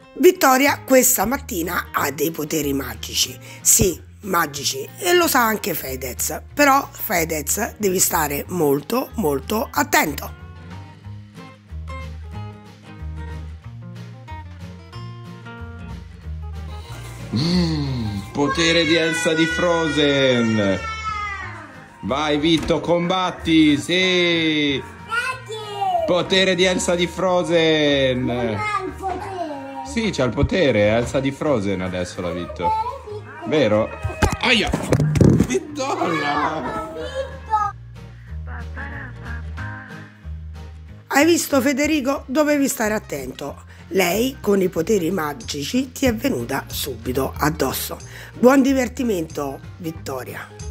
Vittoria questa mattina ha dei poteri magici, sì, magici, e lo sa anche Fedez, però Fedez devi stare molto molto attento. Potere di Elsa di Frozen. Vai Vitto, combatti, sì. Potere di Elsa di Frozen. Non ha il potere. Sì, c'ha il potere, Elsa di Frozen adesso la Vitto. Vero? Aia! Vittoria! Hai visto Federico? Dovevi stare attento. Lei con i poteri magici ti è venuta subito addosso. Buon divertimento, Vittoria.